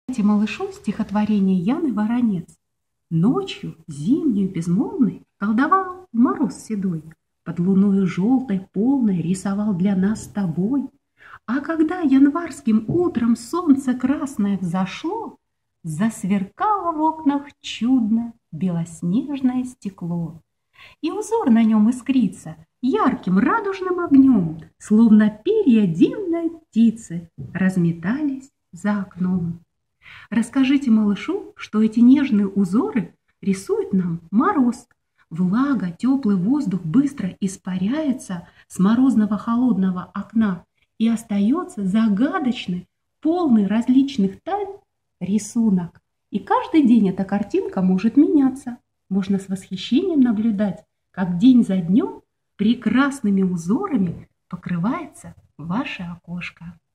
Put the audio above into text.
Малышу стихотворение Яны Воронец. Ночью, зимнюю, безмолвной, колдовал мороз седой, под луною желтой полной рисовал для нас с тобой. А когда январским утром солнце красное взошло, засверкало в окнах чудно белоснежное стекло. И узор на нем искрится ярким радужным огнем, словно перья дивной птицы разметались за окном. Расскажите малышу, что эти нежные узоры рисует нам мороз. Влага, теплый воздух быстро испаряется с морозного холодного окна, и остается загадочный, полный различных тайн рисунок. И каждый день эта картинка может меняться. Можно с восхищением наблюдать, как день за днем прекрасными узорами покрывается ваше окошко.